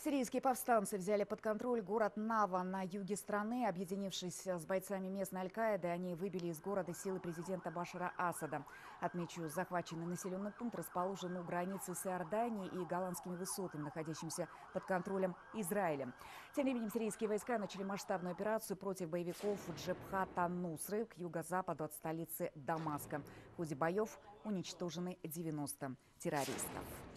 Сирийские повстанцы взяли под контроль город Нава на юге страны. Объединившись с бойцами местной Аль-Каиды, они выбили из города силы президента Башара Асада. Отмечу, захваченный населенный пункт расположен у границы с Иорданией и Голландскими высотами, находящимися под контролем Израиля. Тем временем сирийские войска начали масштабную операцию против боевиков Джебхат ан-Нусры к юго-западу от столицы Дамаска. В ходе боев уничтожены 90 террористов.